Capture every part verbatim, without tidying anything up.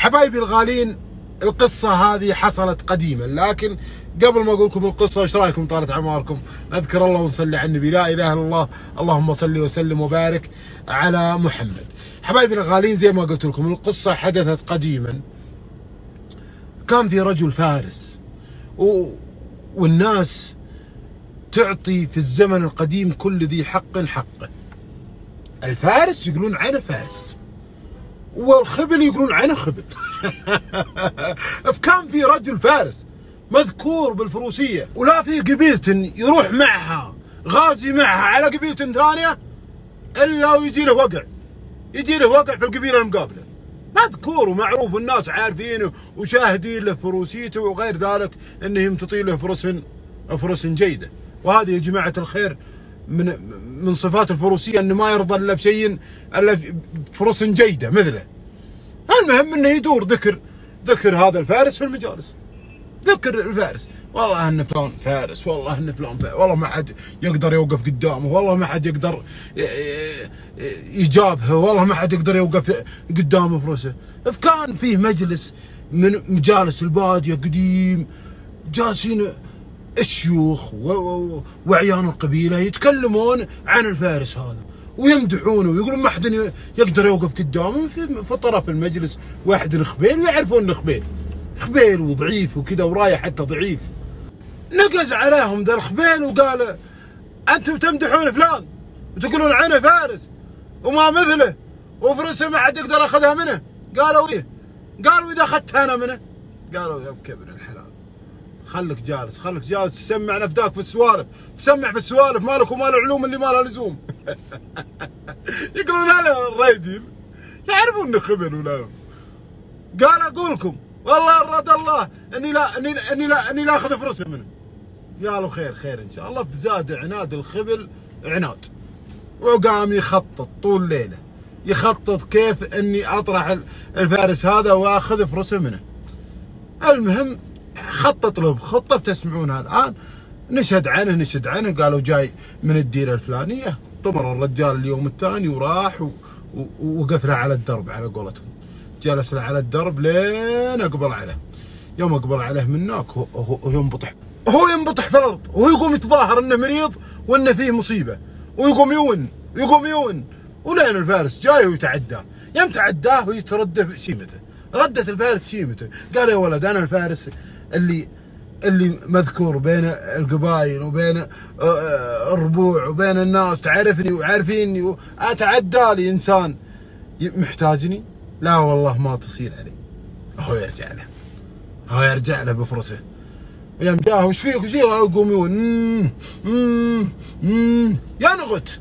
حبايبي الغالين، القصة هذه حصلت قديما، لكن قبل ما اقول لكم القصة ايش رايكم طالت اعماركم؟ نذكر الله ونصلي على النبي، لا اله الا الله، اللهم صل وسلم وبارك على محمد. حبايبي الغالين، زي ما قلت لكم القصة حدثت قديما. كان في رجل فارس و... والناس تعطي في الزمن القديم كل ذي حق حقه. الفارس يقولون عنه فارس، والخبل يقولون عنه خبل. فكان في رجل فارس مذكور بالفروسية، ولا في قبيلة يروح معها غازي معها على قبيلة ثانية إلا ويجي له وقع، يجي له وقع في القبيلة المقابلة. مذكور ومعروف والناس عارفينه وشاهدين له فروسيته، وغير ذلك انهم تطيل له فرس فرس جيدة. وهذه يا جماعة الخير من من صفات الفروسية، انه ما يرضى الا بشيء الا فرس جيدة مثله. المهم انه يدور ذكر ذكر هذا الفارس في المجالس، ذكر الفارس، والله ان فلان فارس، والله ان فلان فارس، والله ما حد يقدر يوقف قدامه، والله ما حد يقدر يجابهه، والله ما حد يقدر يوقف قدام فرسه. فكان فيه مجلس من مجالس البادية قديم، جالسين الشيوخ وعيان القبيلة يتكلمون عن الفارس هذا ويمدحونه ويقولون ما حد يقدر يوقف قدامه. في, في طرف المجلس واحد خبيل، ويعرفون انه خبيل خبيل وضعيف وكذا، ورايح حتى ضعيف. نقز عليهم ذا الخبيل وقال: انتم تمدحون فلان وتقولون عنه فارس وما مثله وفرسه ما حد يقدر ياخذها منه. قالوا ايه؟ قالوا اذا اخذتها انا منه. قالوا يا ابن الحلال، خلك جالس خلك جالس تسمع نفداك في السوالف، تسمع في السوالف مالك ومال العلوم اللي ما لها لزوم. يقولون هلا الرجل يعرفون انه خبل ولا. قال اقول لكم والله اراد الله اني لا اني اني لا اني لا اخذ فرصه منه. قالوا خير خير ان شاء الله. فزاد عناد الخبل عناد، وقام يخطط طول ليله، يخطط كيف اني اطرح الفارس هذا واخذ فرصه منه. المهم خطط له بخطه بتسمعونها الان، نشهد عنه نشهد عنه. قالوا جاي من الديره الفلانيه، طمر الرجال اليوم الثاني وراح ووقف له على الدرب على قولتهم، جلس له على الدرب لين اقبل عليه. يوم اقبل عليه من هناك هو, هو ينبطح هو ينبطح في الارض، وهو يقوم يتظاهر انه مريض وانه فيه مصيبه، ويقوم يون ويقوم يون، ولين الفارس جاي ويتعداه. يوم تعداه ويترده شيمته، ردت الفارس شيمته. قال يا ولد انا الفارس اللي اللي مذكور بين القبائل وبين الربوع وبين الناس، تعرفني وعارفيني، واتعدى لي انسان محتاجني؟ لا والله ما تصير علي. هو يرجع له هو يرجع له بفرسه. يوم جاه وش فيك وش فيك؟ يقوم يقول يا نغت.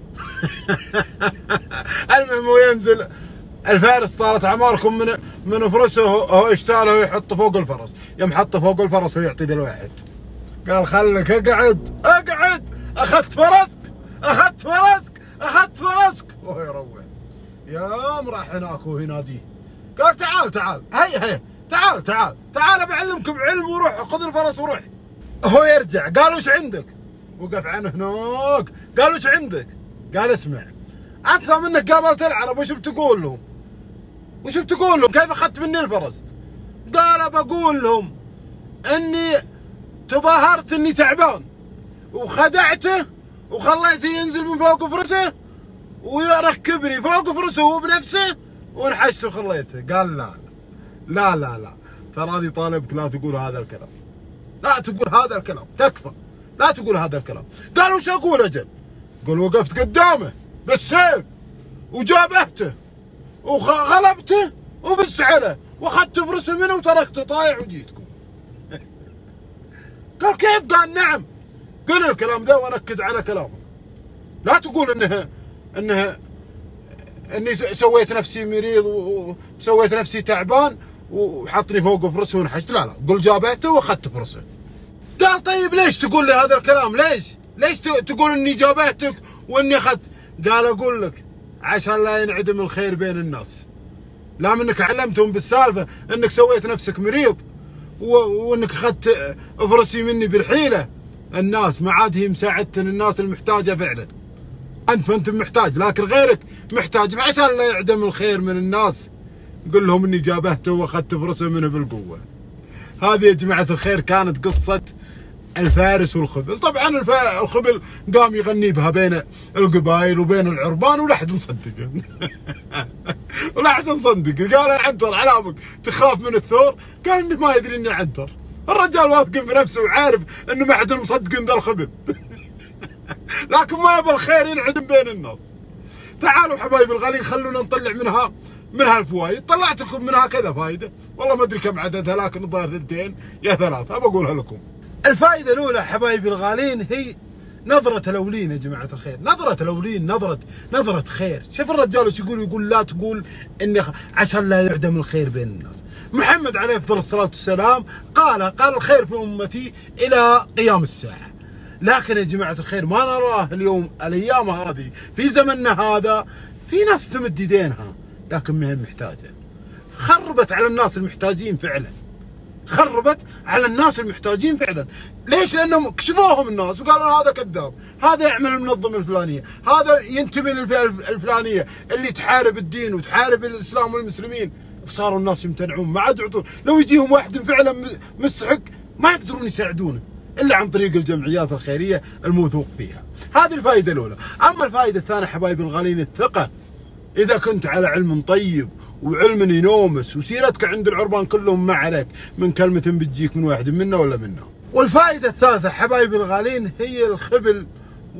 المهم وينزل الفارس، طالت اعماركم، من من فرسه هو يشتاله ويحط فوق الفرس. يوم حطه فوق الفرس ويعطي ذا الواحد، قال خلك اقعد اقعد، اخذت فرسك اخذت فرسك اخذت فرسك. وهو يروح. يوم راح هناك وهو يناديه، قال تعال تعال هي هي تعال تعال تعال بعلمك بعلم، وروح خذ الفرس وروح. هو يرجع قال وش عندك؟ وقف عنه هناك قال وش عندك؟ قال اسمع، انت لو منك قابلت العرب وش بتقول لهم؟ وش بتقول لهم؟ كيف اخذت مني الفرس؟ قال بقول لهم اني تظاهرت اني تعبان وخدعته وخليته ينزل من فوق فرسه ويركبني فوق فرسه هو بنفسه ونحشته وخليته. قال لا لا لا لا تراني طالبك لا تقول هذا الكلام، لا تقول هذا الكلام، تكفى لا تقول هذا الكلام. قال وش اقول اجل؟ قال وقفت قدامه بالسيف وجابهته وغلبته وفزت عليه واخذت فرسه منه وتركته طايع وجيتكم. قال كيف؟ قال نعم. قل الكلام ذا وانكد على كلامه، لا تقول انه انه اني سويت نفسي مريض وسويت نفسي تعبان وحطني فوق فرسه ونحشت، لا لا قل جابهته واخذت فرسه. قال طيب ليش تقول لي هذا الكلام؟ ليش؟ ليش تقول اني جابهتك واني اخذت؟ قال اقول لك عشان لا ينعدم الخير بين الناس، لا منك علمتهم بالسالفه انك سويت نفسك مريض وانك اخذت فرسي مني بالحيله، الناس ما عاد هي مساعدة الناس المحتاجه فعلا. انت ما انت محتاج لكن غيرك محتاج، فعشان لا يعدم الخير من الناس قل لهم اني جابهته واخذت فرصه منه بالقوه. هذه يا جماعه الخير كانت قصه الفارس والخبل. طبعا الخبل قام يغني بها بين القبائل وبين العربان ولا حد مصدقه. ولا حد مصدقه. قال يا عنتر علامك تخاف من الثور؟ قال اني ما يدري اني عنتر. الرجال واثق في نفسه وعارف انه ما حد مصدق ذا الخبل. لكن ما يبغى الخير ينعدم بين الناس. تعالوا حبايبي الغاليين خلونا نطلع منها منها الفوائد. طلعت لكم منها كذا فائده، والله ما ادري كم عددها لكن الظاهر ثنتين يا ثلاثه بقولها لكم. الفائده الاولى حبايبي الغاليين هي نظرة الأولين يا جماعة الخير. نظرة الأولين نظرة نظرة خير. شوف الرجال وش يقول؟ يقول لا تقول إني عشان لا يعدم الخير بين الناس. محمد عليه أفضل الصلاة والسلام قال قال الخير في أمتي إلى قيام الساعة. لكن يا جماعة الخير ما نراه اليوم الأيام هذه في زمننا هذا في ناس تمد يدينها لكن ما هي محتاجة. خربت على الناس المحتاجين فعلا. خربت على الناس المحتاجين فعلا. ليش؟ لانهم كشفوهم الناس وقالوا هذا كذاب، هذا يعمل المنظمه الفلانيه، هذا ينتمي للفئه الفلانيه اللي تحارب الدين وتحارب الاسلام والمسلمين. صاروا الناس يمتنعون، ما عاد يعطون. لو يجيهم واحد فعلا مستحق ما يقدرون يساعدونه الا عن طريق الجمعيات الخيريه الموثوق فيها. هذه الفائده الاولى. اما الفائده الثانيه حبايبي الغاليين الثقه. إذا كنت على علم طيب وعلم ينومس وسيرتك عند العربان كلهم ما عليك من كلمة بتجيك من واحد منا ولا منا. والفائدة الثالثة حبايبي الغالين هي الخبل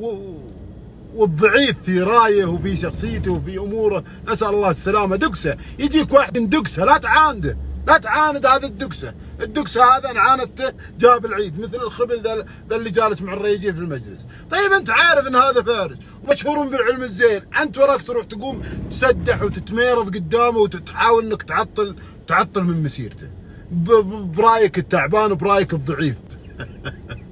والضعيف في رايه وفي شخصيته وفي أموره. نسأل الله السلامة. دقسة يجيك واحد دقسة لا تعانده، لا تعاند هذا الدقسة. الدقسة هذا ان عاندته جاب العيد، مثل الخبل ذا ذا اللي جالس مع الريجين في المجلس. طيب انت عارف ان هذا فارس ومشهور بالعلم الزين، انت وراك تروح تقوم تسدح وتتميرض قدامه وتحاول انك تعطل تعطل من مسيرته برايك التعبان وبرايك الضعيف.